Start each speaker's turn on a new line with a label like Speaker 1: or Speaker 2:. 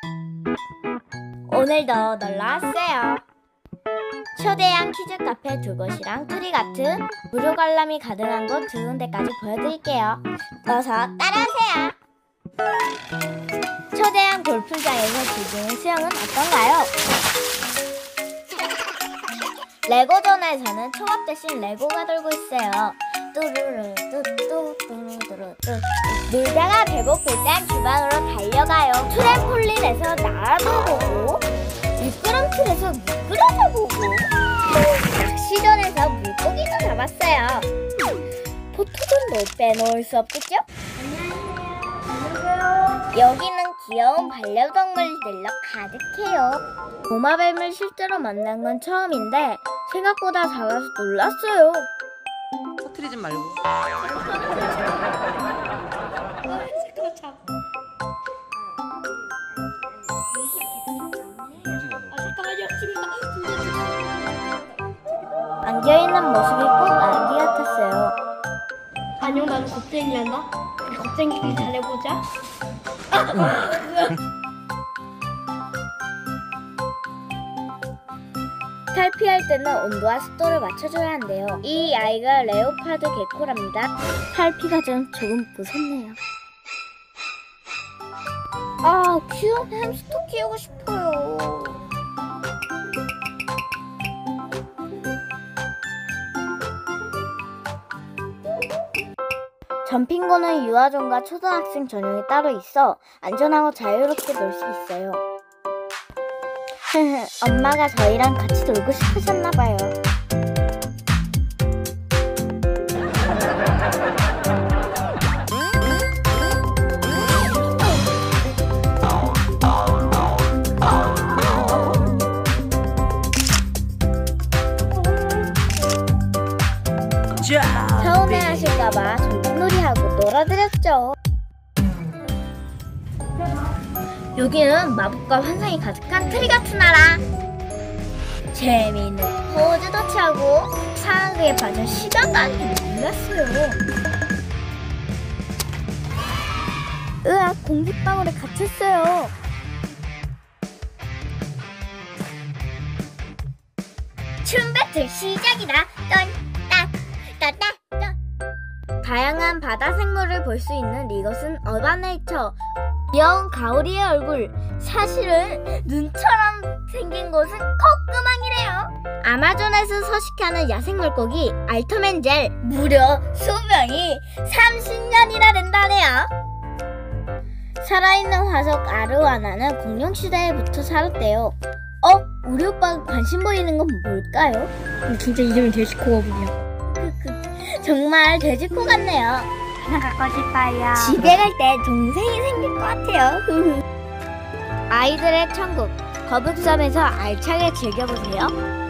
Speaker 1: 오늘도 놀러왔어요. 초대형 퀴즈 카페 두 곳이랑 트리 같은 무료 관람이 가능한 곳 두 군데까지 보여드릴게요. 어서 따라오세요. 초대형 골프장에서 즐기는 수영은 어떤가요? 레고존에서는 초밥 대신 레고가 돌고 있어요. 뚜루루 뚜뚜뚜루뚜루. 놀다가 배고플 땐 주방으로 달려가요. 트램폴린에서 나도 보고, 미끄럼틀에서 미끄러져 보고, 낚시존에서 물고기도 잡았어요. 포토존도 빼놓을 수 없겠죠? 여기는 귀여운 반려동물들로 가득해요. 도마뱀을 실제로 만난 건 처음인데 생각보다 작아서 놀랐어요.
Speaker 2: 터트리지 말고.
Speaker 1: 안겨있는 모습이 꼭 아기 같았어요.
Speaker 3: 안녕, 나는 겁쟁이란다. 겁쟁이끼리 잘해보자.
Speaker 1: 탈피할 때는 온도와 습도를 맞춰줘야 한대요. 이 아이가 레오파드 개코랍니다. 탈피가 좀 조금 무섭네요. 아, 귀여운 햄스터 키우고 싶어요. 점핑고는 유아존과 초등학생 전용이 따로 있어 안전하고 자유롭게 놀 수 있어요. 엄마가 저희랑 같이 놀고 싶으셨나봐요. 서운해하실까봐 점핑놀이하고 놀아드렸죠. 여기는 마법과 환상이 가득한 트리 같은 나라. 재미있는 포즈도 취하고 사랑에 빠져 시간 가는 게 몰랐어요. 으악, 공기방울에 갇혔어요. 춤 배틀 시작이다. 다양한 바다 생물을 볼 수 있는 이곳은 어반네이처. 귀여운 가오리의 얼굴, 사실은 눈처럼 생긴 곳은 콧구멍이래요. 아마존에서 서식하는 야생 물고기 알토맨 젤, 무려 수명이 30년이나 된다네요. 살아있는 화석 아르와나는 공룡시대에부터 살았대요. 우리 오빠가 관심 보이는 건 뭘까요?
Speaker 3: 진짜 이름이 돼지코어군요.
Speaker 1: 정말 돼지코 같네요.
Speaker 3: 하나 갖고 싶어요.
Speaker 1: 집에 갈 때 동생이 생길 것 같아요. 아이들의 천국, 거북섬에서 알차게 즐겨보세요.